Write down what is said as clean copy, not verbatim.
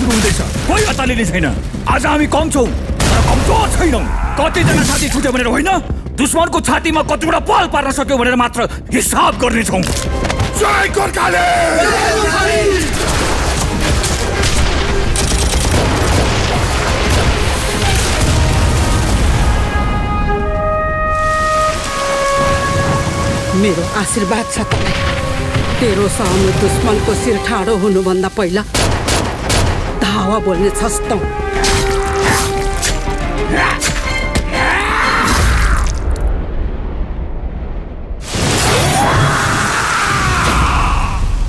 सुरु हुँदैछ। कोही अतालिने छैन। आज हामी कम छौँ तर कमजोर छैनौँ। कतिजना साथी छुट्यो भनेर होइन, दुश्मनको छातीमा कतिवटा पाल पार्न सक्यो भनेर मात्र हिसाब गर्नेछौँ। जय गोर्खाल्यान्ड! मेरो आशीर्वाद छ तपाईँ। तेरो सामु दुश्मनको शिर ठाडो हुनुभन्दा पहिला धावा बोल्ने छस् त।